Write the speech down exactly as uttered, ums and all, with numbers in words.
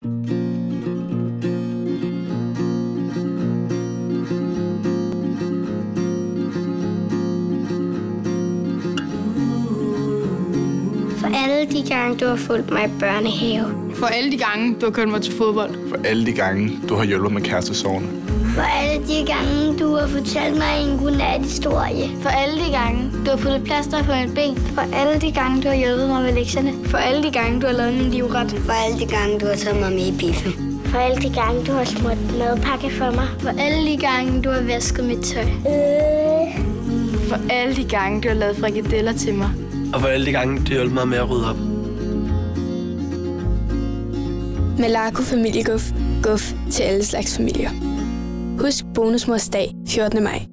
For alle de gange, du har fulgt mig i børnehave. For alle de gange, du har kørt mig til fodbold. For alle de gange, du har hjulpet med kærestesorgene. For alle de gange, du har fortalt mig en godnat-historie. For alle de gange, du har puttet plaster på mit ben. For alle de gange, du har hjulpet mig med lektierne. For alle de gange, du har lavet min livret. For alle de gange, du har taget mig med i biffen. For alle de gange, du har smurt madpakke for mig. For alle de gange, du har vasket mit tøj. Øh. For alle de gange, du har lavet frikadeller til mig. Og for alle de gange, du har hjulpet mig med at rydde op. Malaco Familieguf. Guf til alle slags familier. Husk bonusmorsdag fjortende maj.